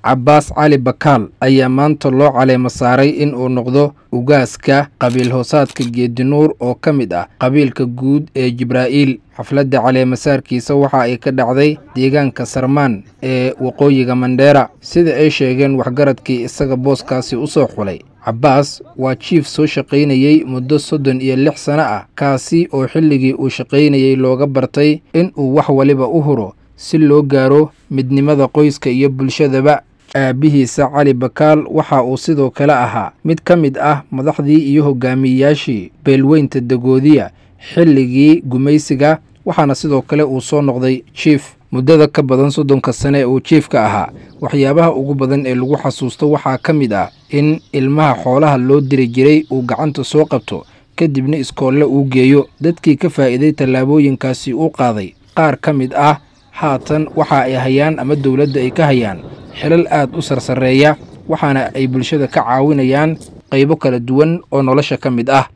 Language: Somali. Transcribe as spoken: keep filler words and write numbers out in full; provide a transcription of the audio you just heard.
Cabbaas Cali Bakaal ayaa maanta loo caleema saaray in uu noqdo ugaaska qabiil hoosaadka Geedi Nuur oo ka mid ah qabiilka guud ee Jibraa'iil. Xafladda caleema saarkiisa waxa ay ka dhacday deegaanka Sarmaan ee waqooyiga Mandheera, sida ay sheegeen waxgaradkii isaga booskaasi u soo xulay. Cabbaas waa chief soo shaqaynayay muddo soddon iyo lix sano ah, kaasi oo xilligii uu shaqaynayay looga bartay in uu wax waliba u huro si loo gaaro midnimada qoyska iyo bulshadaba. Aabihiisa Cali Bakaal waxa uu sidoo kale ahaa mid ka mid ah madaxdii iyo hogaamiyayaashii beelweynta Dagoodiya xilligii gumaysiga, waxaana sidoo kale uu soo noqday chief muddada ka badan soddonka sane ee uu chiefka ahaa. Waxyaabaha ugu badan ee lagu xasuusto waxaa ka mid ah in ilmaha xoolaha loo diri jiray uu gacanta soo qabto kadibna iskoolle uu geeyo. Dadkii ka faa'iiday tallaabooyinkaasi uu qaaday qaar ka mid ah haatan waxa ay hayaan ama dowladda ay ka hayaan xilal aad u sarsareeya, waxaana ay bulshada ka caawinayaan qaybo kala duwan oo nolosha ka mid ah.